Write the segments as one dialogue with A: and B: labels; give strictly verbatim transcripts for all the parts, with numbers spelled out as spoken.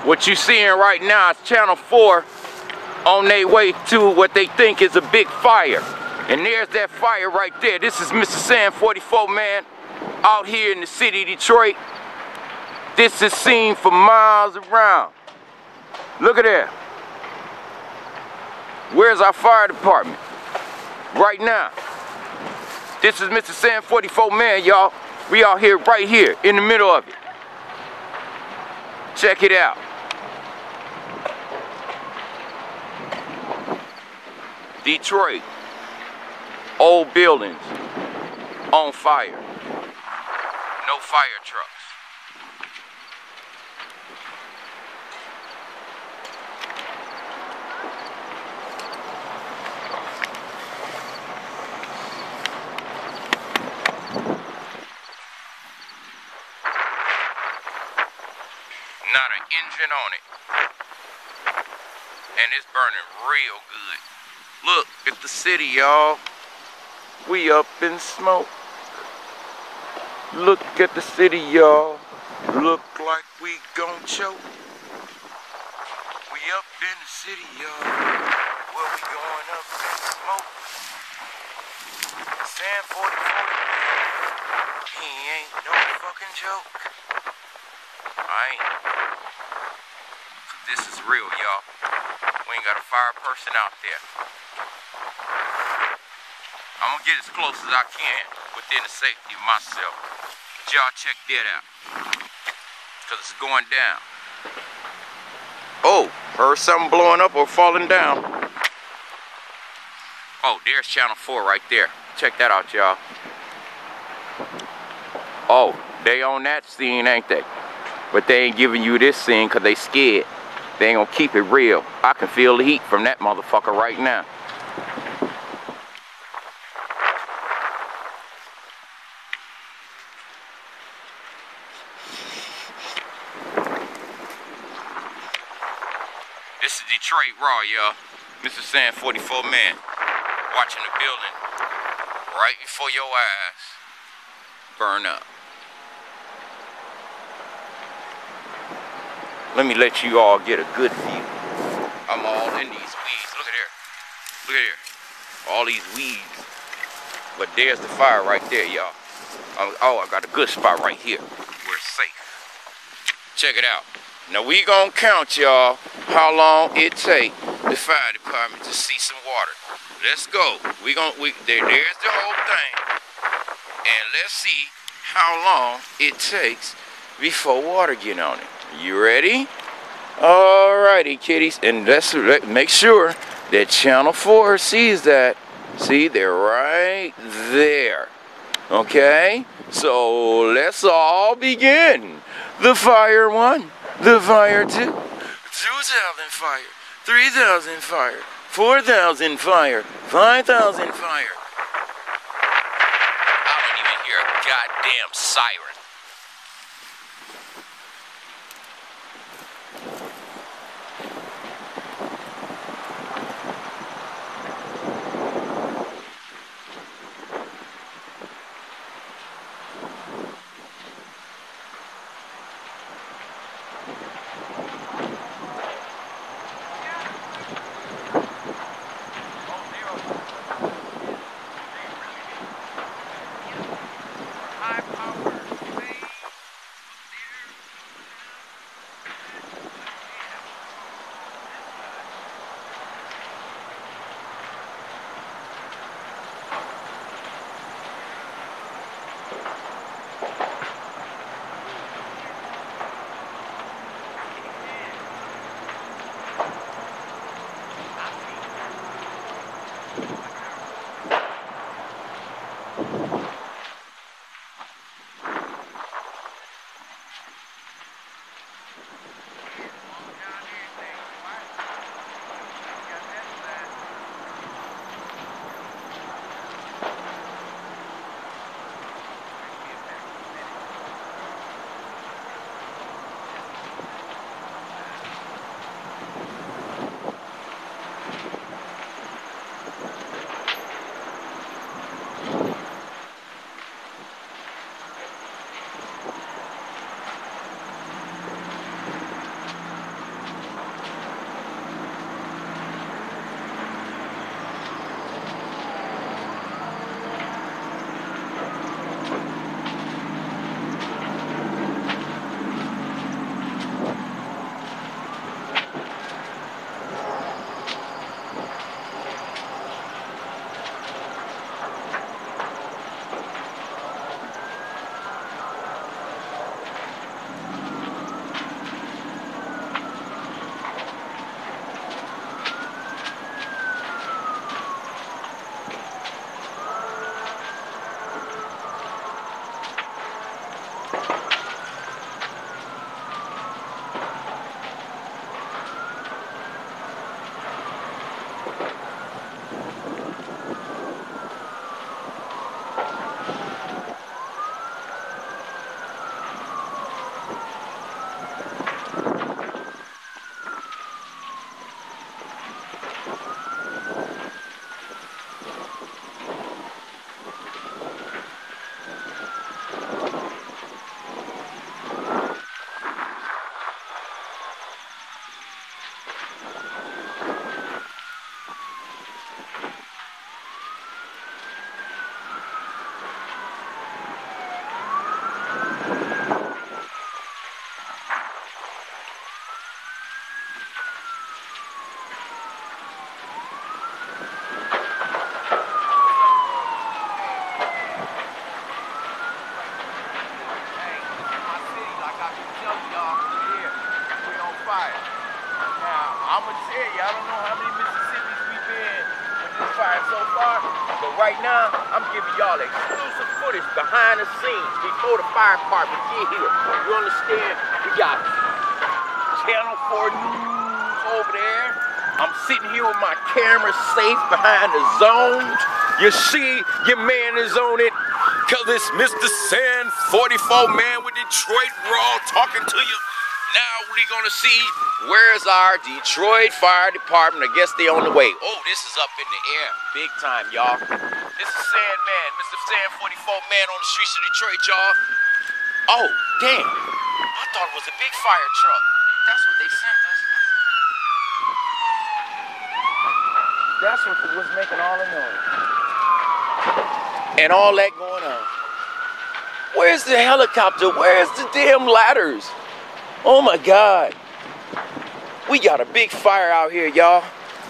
A: What you seeing right now is Channel four on their way to what they think is a big fire. And there's that fire right there. This is Mister Sam forty-four, man, out here in the city of Detroit. This is seen for miles around. Look at that. Where's our fire department? Right now. This is Mister Sam forty-four, man, y'all. We out here, right here, in the middle of it. Check it out. Detroit. Old buildings on fire. No fire trucks. Not an engine on it. And it's burning real good. Look at the city, y'all. We up in smoke. Look at the city, y'all. Look like we gon' choke. We up in the city, y'all. Well, we going up in smoke. Sam forty-four, he ain't no fucking joke. I ain't. This is real, y'all. We ain't got a fire person out there. I'm gonna get as close as I can within the safety of myself. But y'all check that out. Cause it's going down. Oh, heard something blowing up or falling down. Oh, there's Channel four right there. Check that out, y'all. Oh, they on that scene, ain't they? But they ain't giving you this scene cause they scared. They ain't gonna keep it real. I can feel the heat from that motherfucker right now. This is Detroit Raw, y'all. Mister Sam forty-four, man. Watching the building right before your eyes burn up. Let me let you all get a good view. I'm all in these weeds. Look at here. Look at here. All these weeds. But there's the fire right there, y'all. Oh, I got a good spot right here. We're safe. Check it out. Now we gonna count, y'all, how long it take the fire department to see some water. Let's go. We gonna we there, there's the whole thing. And let's see how long it takes before water get on it. You ready? Alrighty, kiddies. And let's let, make sure that Channel four sees that. See, they're right there. Okay? So let's all begin. The fire one. The fire two, two thousand fire, three thousand fire, four thousand fire, five thousand fire. I don't even hear a goddamn siren. Right now, I'm giving y'all exclusive footage behind the scenes before the fire department get here. You understand? We got Channel four News over there. I'm sitting here with my camera safe behind the zones. You see, your man is on it. Cause it's Mister San forty-four man with Detroit Raw talking to you. Now we're gonna see where's our Detroit Fire Department. I guess they on the way. Oh, this is up in the air. Big time, y'all. This is Sandman, Mister San forty-four man on the streets of Detroit, y'all. Oh, damn. I thought it was a big fire truck. That's what they sent us. That's what was making all the noise. And all that going on. Where's the helicopter? Where's the damn ladders? Oh my God. We got a big fire out here, y'all.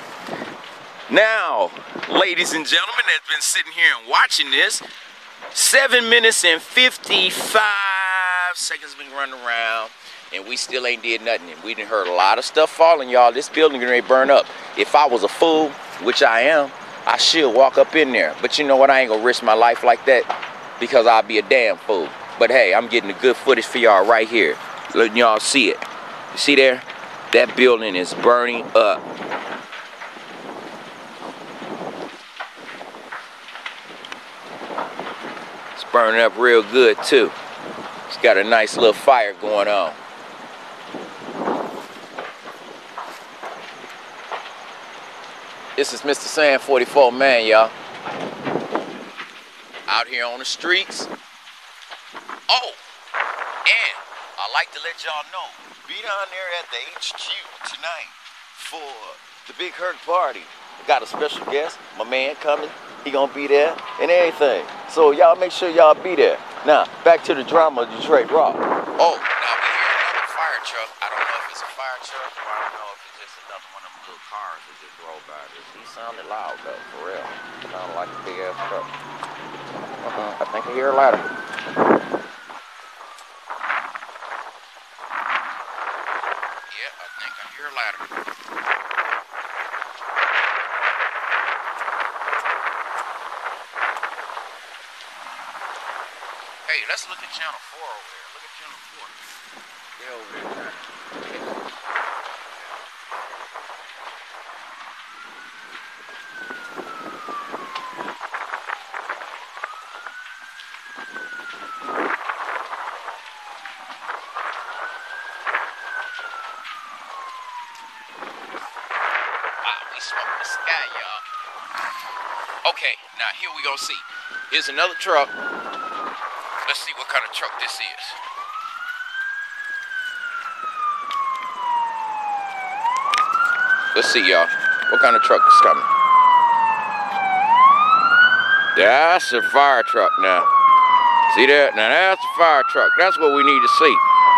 A: Now, ladies and gentlemen that's been sitting here and watching this, seven minutes and fifty-five seconds been running around, and we still ain't did nothing. And we done heard a lot of stuff falling, y'all. This building gonna burn up. If I was a fool, which I am, I should walk up in there. But you know what? I ain't gonna risk my life like that because I'll be a damn fool. But hey, I'm getting the good footage for y'all right here. Letting y'all see it. You see there? That building is burning up. It's burning up real good too. It's got a nice little fire going on. This is Mister San forty-four man, y'all. Out here on the streets. Oh, and I'd like to let y'all know, be down there at the H Q tonight for the Big Herc party. We got a special guest, my man coming. He gonna be there and everything. So y'all make sure y'all be there. Now, back to the drama of Detroit Raw. Oh, now we hear another fire truck. I don't know if it's a fire truck or I don't know if it's just another one of them little cars that just roll by this. He sounded loud though, for real. Sounded like a big ass truck. Uh-huh. I think I hear a ladder. Your ladder. Hey, let's look at channel four over there. Look at channel four. They're over there. Smoke the sky, y'all. Okay, now here we go see. Here's another truck. Let's see what kind of truck this is. Let's see, y'all. What kind of truck is coming? That's a fire truck now. See that? Now that's a fire truck. That's what we need to see.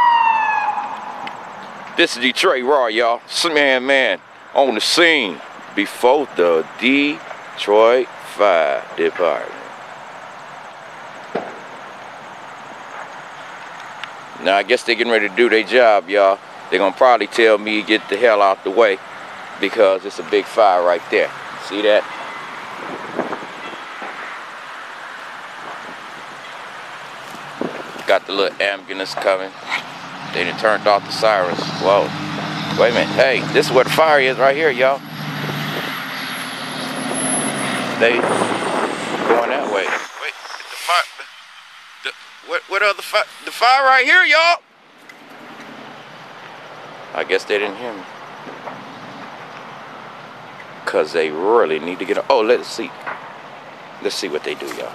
A: This is Detroit Raw, y'all. Man, man, on the scene. Before the Detroit Fire Department. Now I guess they're getting ready to do their job, y'all. They're gonna probably tell me get the hell out the way because it's a big fire right there. See that? Got the little ambulance coming. They done turned off the sirens. Whoa. Wait a minute. Hey, this is where the fire is right here, y'all. They going that way. Wait, the fire, the, the what, what other fire? The fire right here, y'all. I guess they didn't hear me. Cause they really need to get. Oh, let's see. Let's see what they do, y'all.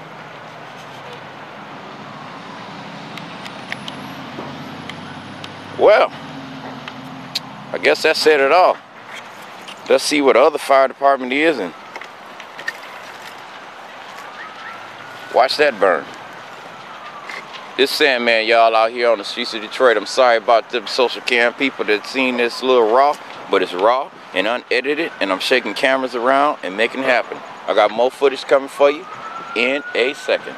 A: Well, I guess that said it all. Let's see what the other fire department is and watch that burn. This Sandman, y'all, out here on the streets of Detroit. I'm sorry about the social cam people that seen this little raw, but it's raw and unedited, and I'm shaking cameras around and making it happen. I got more footage coming for you in a second.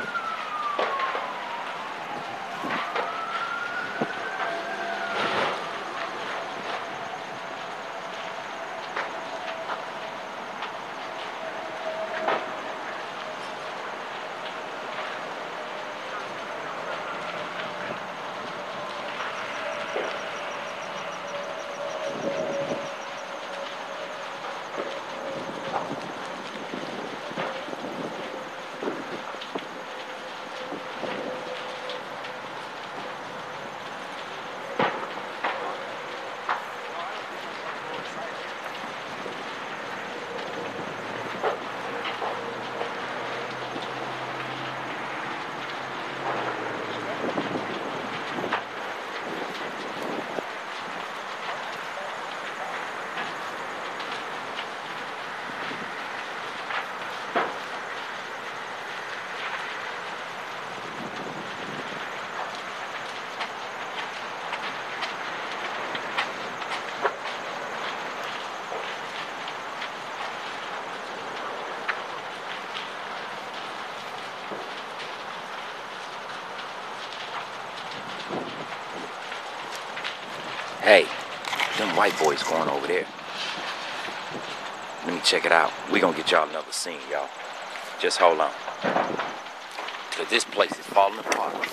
A: Hey, them white boys going over there. Let me check it out. We gonna get y'all another scene, y'all. Just hold on. Cause this place is falling apart. Hold on,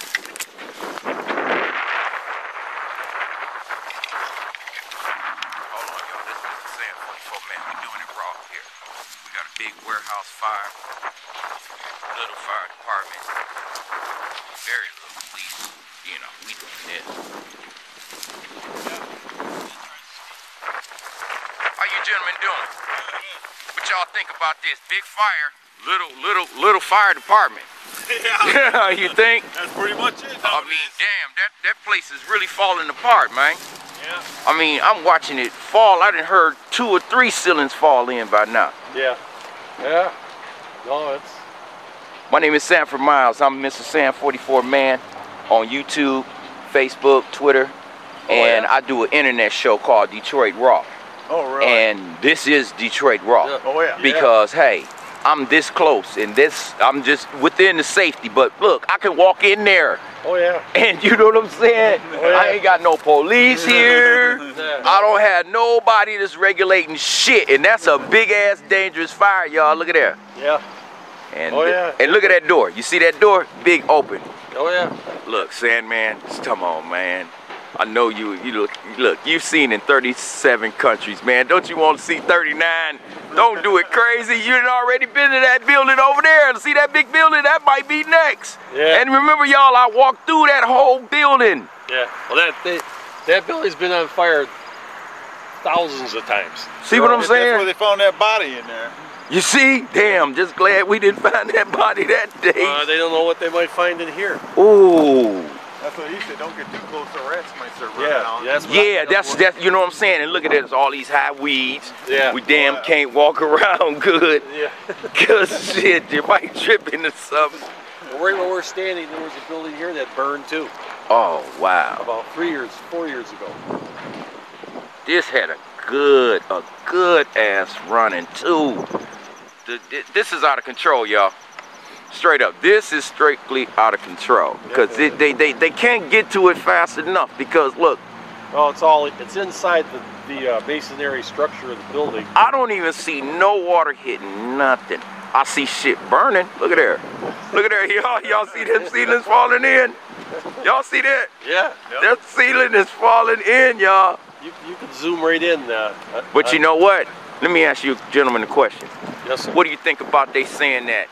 A: y'all. This is the Sam forty-four, man. We doing it raw here. We got a big warehouse fire. Little fire department. Very little police. You know, we doing this. How you gentlemen doing? What y'all think about this big fire, little little little fire department? Yeah. You think?
B: That's pretty much it.
A: I mean, damn, that that place is really falling apart, man.
B: Yeah.
A: I mean, I'm watching it fall. I done heard two or three ceilings fall in by now.
B: Yeah. Yeah. No, it's.
A: My name is Sanford Miles. I'm Mister Sam forty-four man on YouTube, Facebook, Twitter,
B: Oh,
A: and
B: yeah?
A: I do an internet show called Detroit Raw.
B: Oh, really?
A: And this is Detroit Raw.
B: Yeah. Oh, yeah.
A: Because, hey, I'm this close and this, I'm just within the safety. But look, I can walk in there.
B: Oh, yeah.
A: And you know what I'm saying?
B: Oh, yeah.
A: I ain't got no police here.
B: Yeah.
A: I don't have nobody that's regulating shit. And that's a big ass dangerous fire, y'all. Look at there.
B: Yeah.
A: And,
B: Oh, yeah.
A: and look at that door. You see that door? Big open.
B: Oh, yeah.
A: Look, Sandman, come on, man. I know you, you look, look, you've seen in thirty-seven countries, man. Don't you want to see thirty-nine? Don't do it crazy. You done already been to that building over there. To see that big building, that might be next.
B: Yeah.
A: And remember, y'all, I walked through that whole building.
B: Yeah. Well, that they, that building's been on fire thousands of times.
A: See what I'm
C: That's
A: saying?
C: where they found that body in there.
A: You see? Damn, just glad we didn't find that body that day.
B: Uh, they don't know what they might find in here.
A: Ooh.
C: That's what he said. Don't get too close to rats might start running
B: Yeah.
C: on.
B: Yeah. That's what
A: Yeah,
B: I,
A: that's, that's, you know what I'm saying? And look at this, all these high weeds.
B: Yeah.
A: We damn
C: Wow.
A: can't walk around good.
B: Yeah.
A: Cause shit, you might trip into something.
B: Right where we're standing, there was a building here that burned too.
A: Oh, wow.
B: About three years, four years ago.
A: This had a good, a good ass running too. The, this is out of control, y'all. Straight up, this is strictly out of control. Because they, they, they, they can't get to it fast enough because look,
B: Oh, it's all, it's inside the, the uh, masonry structure of the building.
A: I don't even see no water hitting nothing. I see shit burning. Look at there. Look at there, y'all. Y'all see them ceilings falling in? Y'all see that?
B: Yeah.
A: That ceiling is falling in, y'all.
B: You, you can zoom right in. Uh,
A: But you know what? Let me ask you, gentlemen, a question.
B: Yes, sir.
A: What do you think about they saying that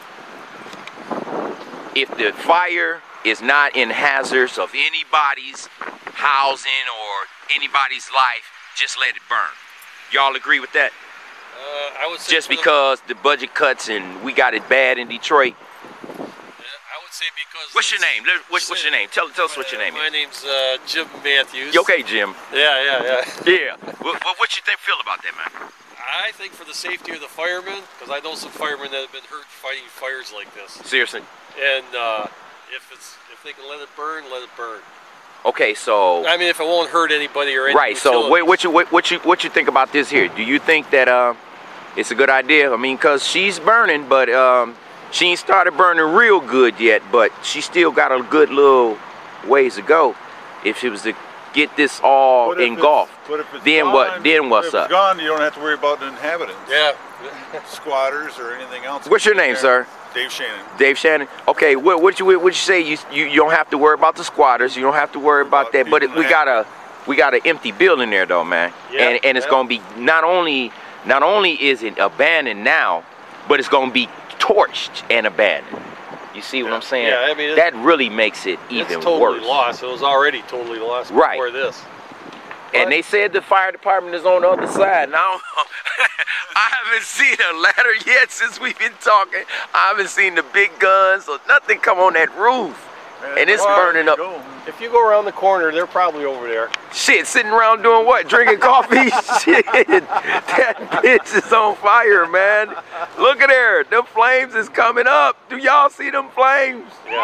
A: if the fire is not in hazards of anybody's housing or anybody's life, just let it burn? Y'all agree with that?
B: Uh, I would say
A: Just
B: for the-
A: because the budget cuts and we got it bad in Detroit.
B: Yeah, I would say because.
A: What's your
B: it's-
A: name? Let- What's, what's your name? Tell, tell us what your name
B: My
A: is.
B: name's uh, Jim Matthews.
A: You okay, Jim?
B: Yeah, yeah, yeah.
A: Yeah. What, what, what you think, feel about that, man?
B: I think for the safety of the firemen, because I know some firemen that have been hurt fighting fires like this.
A: Seriously?
B: And uh, If it's if they can let it burn, let it burn.
A: Okay, so
B: I mean, if it won't hurt anybody or anything.
A: right. So what, what you what, what you what you think about this here? Do you think that uh, it's a good idea? I mean, cause she's burning, but um, she ain't started burning real good yet. But she still got a good little ways to go. If she was to get this all
C: But if
A: engulfed,
C: it's- but if it's
A: then
C: gone,
A: what? Then what's
C: if
A: up?
C: it's gone, you don't have to worry about the inhabitants.
B: Yeah.
C: Squatters or anything else.
A: What's your name, sir?
C: Dave Shannon.
A: Dave Shannon. Okay, what what you what you say? You, you you don't have to worry about the squatters. You don't have to worry about,
C: About
A: that. But it,
C: people
A: we
C: that-
A: got a we got an empty building there though, man.
B: Yeah,
A: and and it's
B: yeah.
A: gonna be not only not only is it abandoned now, but it's gonna be torched and abandoned. You see what I'm saying?
B: Yeah, I mean,
A: that really makes it even
B: it's totally
A: worse.
B: lost. It was already totally lost
A: Right.
B: before this.
A: And they said the fire department is on the other side. Now, I haven't seen a ladder yet since we've been talking. I haven't seen the big guns or nothing come on that roof. And it's
C: Well,
A: burning up.
C: go.
B: If you go around the corner, they're probably over there.
A: Shit, sitting around doing what? Drinking coffee? Shit, that bitch is on fire, man. Look at there. The flames is coming up. Do y'all see them flames?
B: Yeah.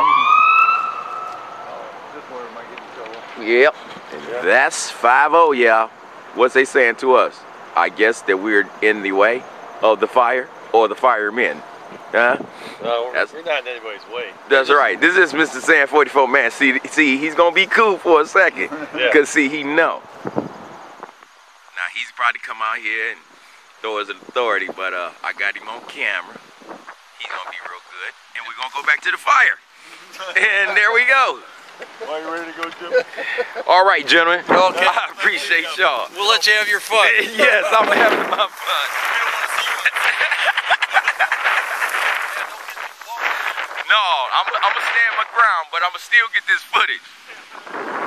C: This one might get in trouble.
A: Yep. And that's five oh, y'all. What's they saying to us? I guess that we're in the way of the fire or the firemen. Huh?
B: No, we're,
A: That's-
B: we're not in anybody's way.
A: That's right. This is Mister Sand forty-four man. See, see, he's gonna be cool for a second,
B: Yeah.
A: cause see, he know. Now he's probably come out here and throw his authority, but uh, I got him on camera. He's gonna be real good, and we're gonna go back to the fire. And there we go.
C: Are you ready to go, Jim?
A: All right, gentlemen.
B: Okay.
A: I appreciate y'all.
B: We'll let you have your fun.
A: Yes, I'm having my fun. No, I'm, I'm gonna stand my ground, but I'm gonna still get this footage.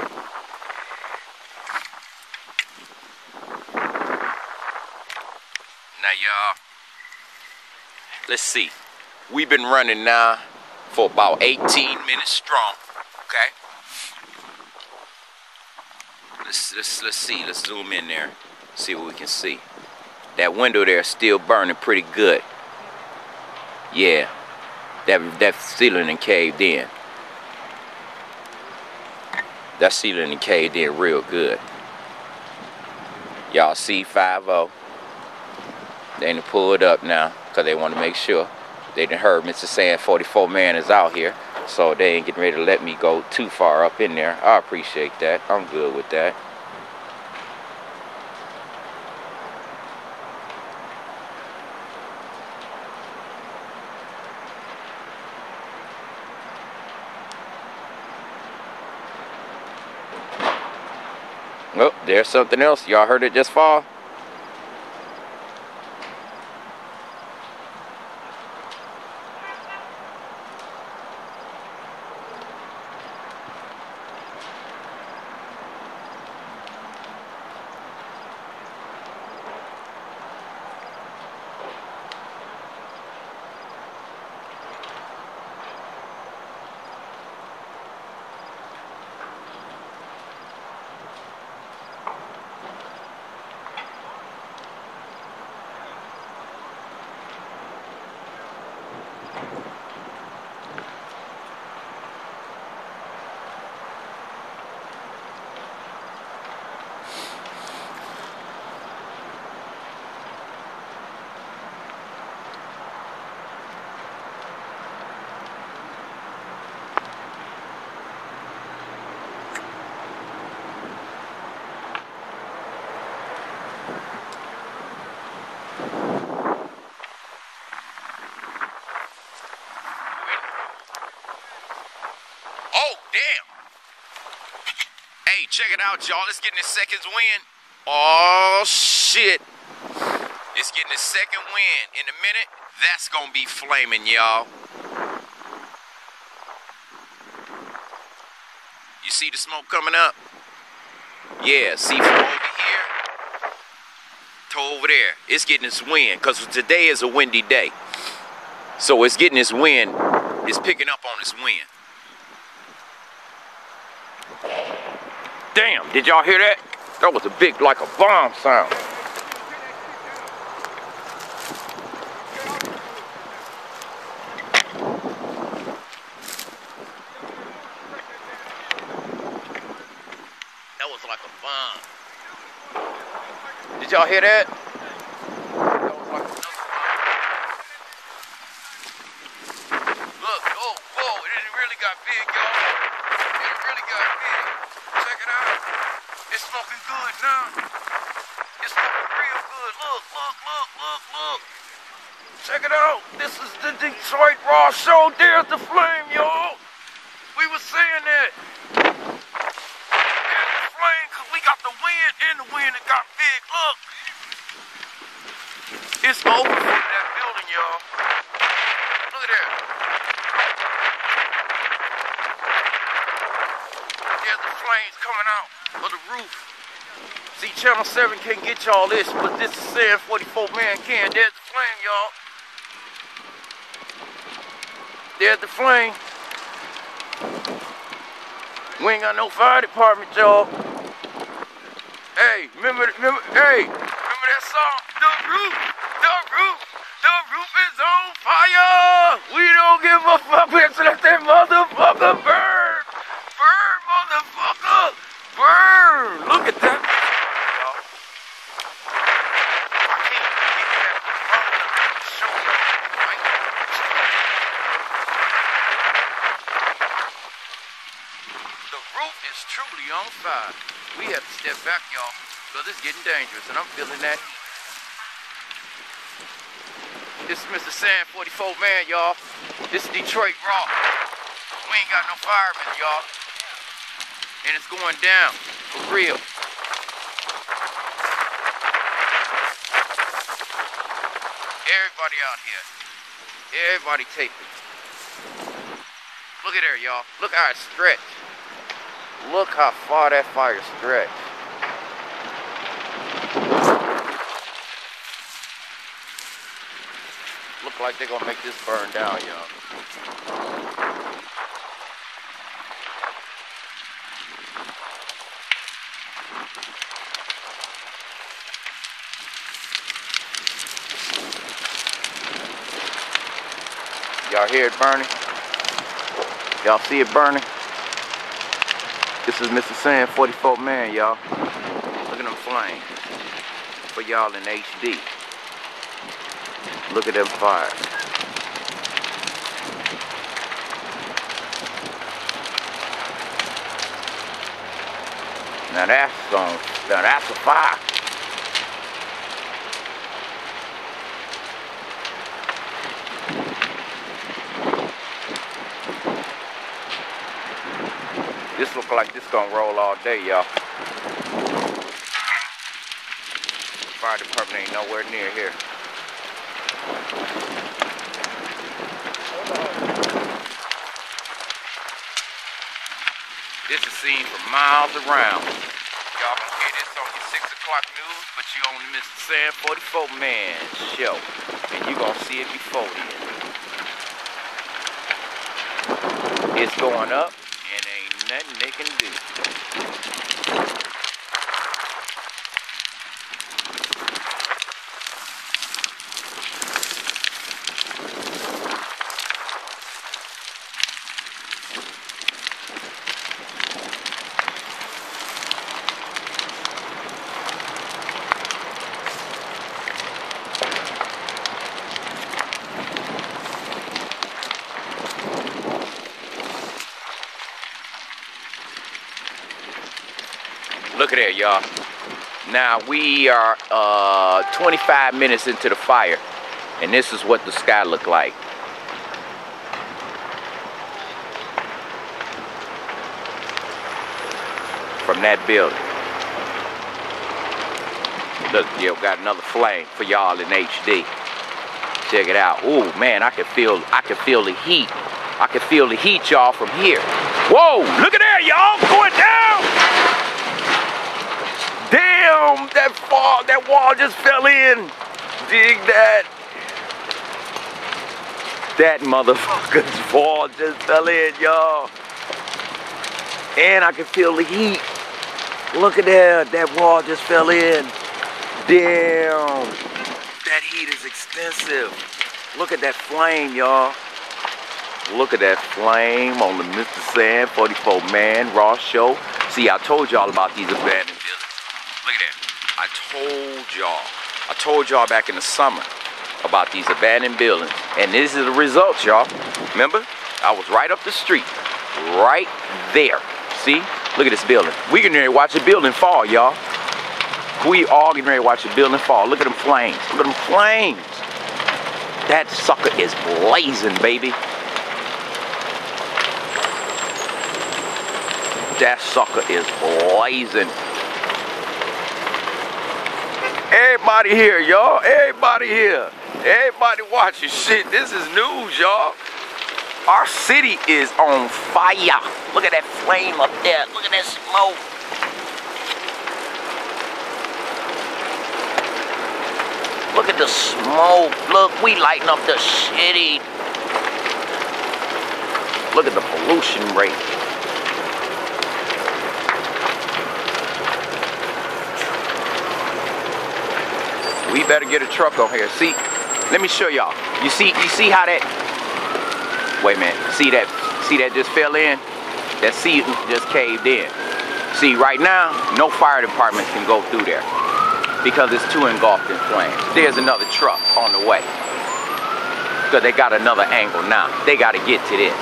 A: Now, y'all, let's see. We've been running now for about eighteen minutes strong. Okay. Let's let's let's see. Let's zoom in there. See what we can see. That window there is still burning pretty good. Yeah. That that ceiling and caved in. That ceiling and caved in real good. Y'all see five oh. They done pulled up now because they want to make sure. They done heard Mister Sand forty-four man is out here. So they ain't getting ready to let me go too far up in there. I appreciate that. I'm good with that. Oh, there's something else. Y'all heard it just fall? Oh, damn. Hey, check it out, y'all. It's getting its second wind. Oh, shit. It's getting its second wind. In a minute, that's going to be flaming, y'all. You see the smoke coming up? Yeah, see from over here to over there. It's getting its wind because today is a windy day. So it's getting its wind. It's picking up on its wind. Damn, did y'all hear that? That was a big, like a bomb sound. fun. Did y'all hear that? Look, oh, whoa, it really got big, y'all. It really got big. Check it out. It's smoking good now. It's smoking real good. Look, look, look, look, look. Check it out. This is the Detroit Raw Show. There's the flame, y'all. We were saying that. There's the flame because we got the wind and the wind that got big. Look. It's over from that building, y'all. Look at that. There's the flames coming out of the roof. See, Channel seven can't get y'all this, but this is saying forty-four man can. There's the flame, y'all. There's the flame. We ain't got no fire department, y'all. Hey, remember, remember, hey, remember that song? The roof, the roof, the roof is on fire. We don't give a fuck. We have to let that motherfucker burn. Burn, motherfucker. Burn. Look at that. It's truly on fire. We have to step back, y'all, because it's getting dangerous, and I'm feeling that heat. This is Mister Sand forty-four man, y'all. This is Detroit Raw. We ain't got no firemen, y'all. And it's going down, for real. Everybody out here. Everybody taping. Look at there, y'all. Look how it's stretched. Look how far that fire stretched. Look like they're gonna make this burn down, y'all. Y'all hear it burning? Y'all see it burning? This is Mister Sand forty-four man, y'all. Look at them flames. For y'all in H D. Look at them fires. Now that's some, now that's a fire. This look like this gonna roll all day, y'all. Fire department ain't nowhere near here. This is seen from miles around. Y'all gonna hear this on your six o'clock news, but you on the Mister Sand forty-four man show. And you gonna see it before then. It's going up. And ain't nothing they can do. Look at there, y'all. Now we are uh, twenty-five minutes into the fire, and this is what the sky looked like. From that building. Look, yeah, we got another flame for y'all in H D. Check it out. Oh man, I can feel, I can feel the heat. I can feel the heat, y'all, from here. Whoa! Look at there, y'all, going down. Damn, that fall, that wall just fell in. Dig that. That motherfucker's wall just fell in, y'all. And I can feel the heat. Look at that, that wall just fell in. Damn, that heat is extensive. Look at that flame, y'all. Look at that flame on the Mister Sand forty-four man Raw show. See, I told y'all about these abandoned buildings. Look at that. I told y'all. I told y'all back in the summer about these abandoned buildings. And this is the results, y'all. Remember? I was right up the street. Right there. See? Look at this building. We getting ready to watch the building fall, y'all. We all getting ready to watch the building fall. Look at them flames. Look at them flames. That sucker is blazing, baby. That sucker is blazing. Everybody here, y'all. Everybody here. Everybody watching shit. This is news, y'all. Our city is on fire. Look at that flame up there. Look at that smoke. Look at the smoke. Look, we lighting up the city. Look at the pollution rate. We better get a truck on here. See, let me show y'all. You see, you see how that, wait a minute, see that, see that just fell in? That seat just caved in. See, right now, no fire department can go through there because it's too engulfed in flames. There's another truck on the way because they got another angle now. They got to get to this.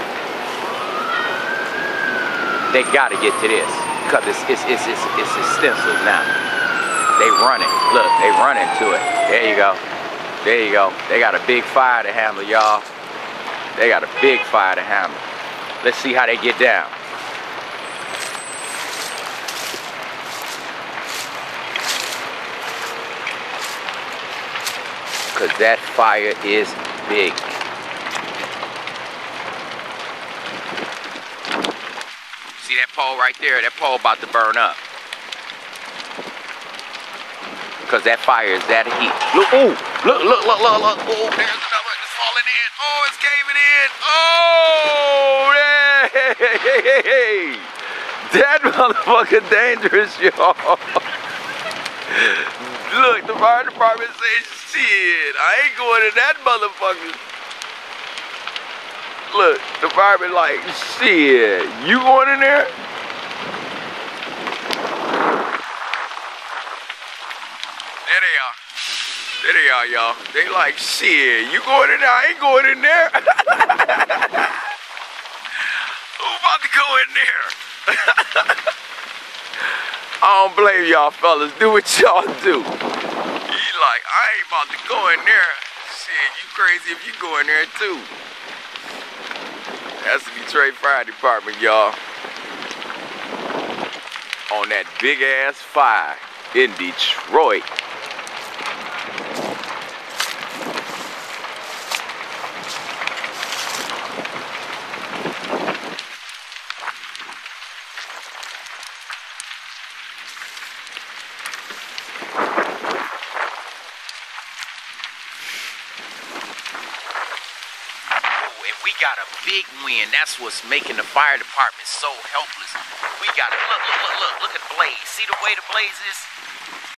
A: They got to get to this because it's, it's, it's, it's, it's extensive now. They running. Look, they running to it. There you go. There you go. They got a big fire to handle, y'all. They got a big fire to handle. Let's see how they get down. Because that fire is big. See that pole right there? That pole about to burn up. Because that fire is that heat. Look, ooh, look, look, look, look, look. Oh, there's another one that's falling in. Oh, it's caving in. Oh, hey, that motherfucker dangerous, y'all. Look, the fire department says, shit, I ain't going in that motherfucker. Look, the fireman like, shit, you going in there? There they are. There they are, y'all. They like, shit, you going in there? I ain't going in there. Who about to go in there? I don't blame y'all fellas. Do what y'all do. You like, I ain't about to go in there. Shit, you crazy if you go in there too. That's the Detroit Fire Department, y'all. On that big ass fire in Detroit. We got a big wind. That's what's making the fire department so helpless. We got it. Look, look, look, look, look at the blaze. See the way the blaze is?